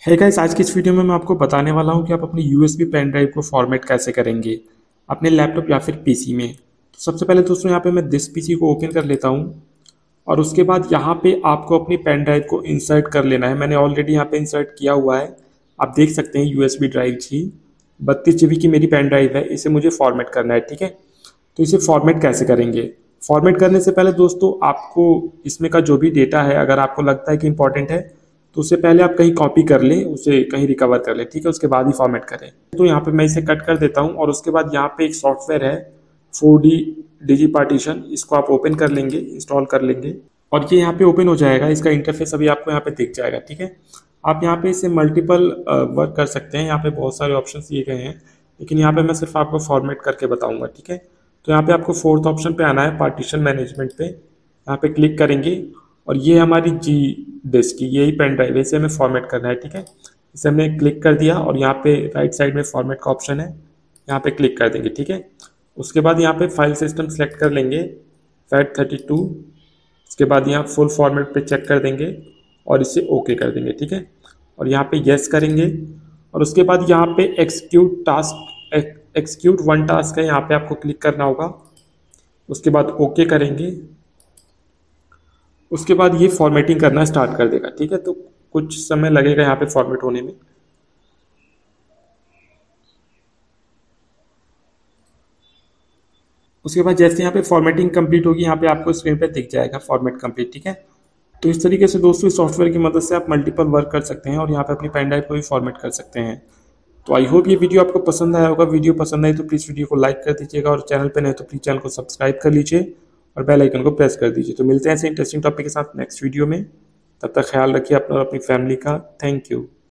है गाइस, आज की इस वीडियो में मैं आपको बताने वाला हूं कि आप अपनी यूएसबी पेन ड्राइव को फॉर्मेट कैसे करेंगे अपने लैपटॉप या फिर पीसी में। तो सबसे पहले दोस्तों यहाँ पे मैं दिस पीसी को ओपन कर लेता हूं और उसके बाद यहाँ पे आपको अपनी पेन ड्राइव को इंसर्ट कर लेना है। मैंने ऑलरेडी यहाँ पे इंसर्ट किया हुआ है, आप देख सकते हैं यूएसबी ड्राइव जी 32 GB की मेरी पेन ड्राइव है, इसे मुझे फॉर्मेट करना है। ठीक है, तो इसे फॉर्मेट कैसे करेंगे? फॉर्मेट करने से पहले दोस्तों आपको इसमें का जो भी डेटा है, अगर आपको लगता है कि इंपॉर्टेंट है तो उससे पहले आप कहीं कॉपी कर लें, उसे कहीं रिकवर कर लें। ठीक है, उसके बाद ही फॉर्मेट करें। तो यहाँ पे मैं इसे कट कर देता हूँ और उसके बाद यहाँ पे एक सॉफ्टवेयर है 4D डिजी पार्टीशन, इसको आप ओपन कर लेंगे, इंस्टॉल कर लेंगे और ये यहाँ पे ओपन हो जाएगा। इसका इंटरफेस अभी आपको यहाँ पे दिख जाएगा। ठीक है, आप यहाँ पे इसे मल्टीपल वर्क कर सकते हैं, यहाँ पे बहुत सारे ऑप्शन दिए गए हैं, लेकिन यहाँ पे मैं सिर्फ आपको फॉर्मेट करके बताऊंगा। ठीक है, तो यहाँ पे आपको फोर्थ ऑप्शन पे आना है, पार्टीशन मैनेजमेंट पे, यहाँ पे क्लिक करेंगे और ये हमारी जी डिस्क की यही पेन ड्राइव है, इसे हमें फॉर्मेट करना है। ठीक है, इसे हमने क्लिक कर दिया और यहाँ पे राइट साइड में फॉर्मेट का ऑप्शन है, यहाँ पे क्लिक कर देंगे। ठीक है, उसके बाद यहाँ पे फाइल सिस्टम सेलेक्ट कर लेंगे, FAT32। उसके बाद यहाँ फुल फॉर्मेट पे चेक कर देंगे और इसे ओके कर देंगे। ठीक है, और यहाँ पे यस करेंगे और उसके बाद यहाँ पे एक्सक्यूट वन टास्क है, यहाँ पे आपको क्लिक करना होगा। उसके बाद ओके करेंगे, उसके बाद ये फॉर्मेटिंग करना स्टार्ट कर देगा। ठीक है, तो कुछ समय लगेगा यहाँ पे फॉर्मेट होने में। उसके बाद जैसे यहाँ पे फॉर्मेटिंग कंप्लीट होगी, यहाँ पे आपको स्क्रीन पे दिख जाएगा फॉर्मेट कंप्लीट। ठीक है, तो इस तरीके से दोस्तों इस सॉफ्टवेयर की मदद से आप मल्टीपल वर्क कर सकते हैं और यहाँ पे अपनी पेन ड्राइव को भी फॉर्मेट कर सकते हैं। तो आई होप ये वीडियो आपको पसंद आया होगा। वीडियो पसंद आई तो प्लीज़ वीडियो को लाइक कर दीजिएगा और चैनल पे नहीं तो प्लीज़ चैनल को सब्सक्राइब कर लीजिए और बेल आइकन को प्रेस कर दीजिए। तो मिलते हैं ऐसे इंटरेस्टिंग टॉपिक के साथ नेक्स्ट वीडियो में। तब तक ख्याल रखिए अपना और अपनी फैमिली का। Thank you.